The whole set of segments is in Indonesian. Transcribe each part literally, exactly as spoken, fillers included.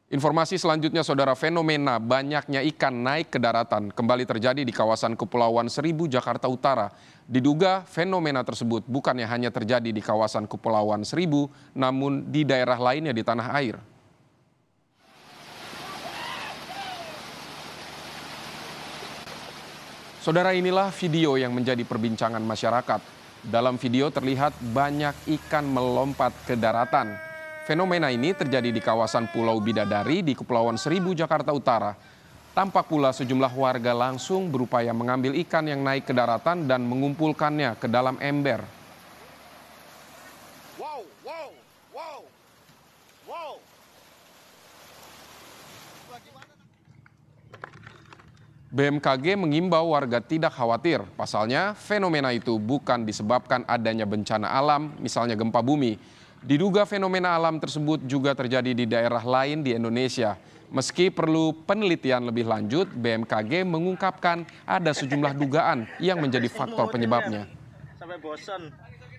Informasi selanjutnya, saudara, fenomena banyaknya ikan naik ke daratan kembali terjadi di kawasan Kepulauan Seribu, Jakarta Utara. Diduga fenomena tersebut bukannya hanya terjadi di kawasan Kepulauan Seribu, namun di daerah lainnya di tanah air. Saudara, inilah video yang menjadi perbincangan masyarakat. Dalam video terlihat banyak ikan melompat ke daratan. Fenomena ini terjadi di kawasan Pulau Bidadari di Kepulauan Seribu, Jakarta Utara. Tampak pula sejumlah warga langsung berupaya mengambil ikan yang naik ke daratan dan mengumpulkannya ke dalam ember. Wow, wow, wow, wow. B M K G mengimbau warga tidak khawatir. Pasalnya, fenomena itu bukan disebabkan adanya bencana alam, misalnya gempa bumi. Diduga fenomena alam tersebut juga terjadi di daerah lain di Indonesia. Meski perlu penelitian lebih lanjut, B M K G mengungkapkan ada sejumlah dugaan yang menjadi faktor penyebabnya. Sampai bosan.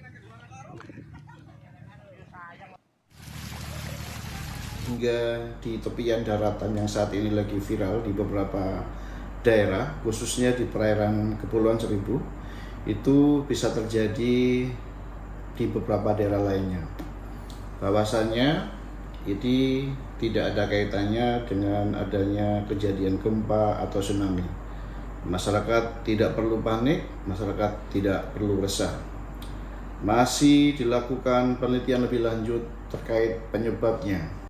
Hingga di tepian daratan yang saat ini lagi viral di beberapa daerah, khususnya di perairan Kepulauan Seribu, itu bisa terjadi di beberapa daerah lainnya. Bahwasannya ini tidak ada kaitannya dengan adanya kejadian gempa atau tsunami. Masyarakat tidak perlu panik, masyarakat tidak perlu resah. Masih dilakukan penelitian lebih lanjut terkait penyebabnya.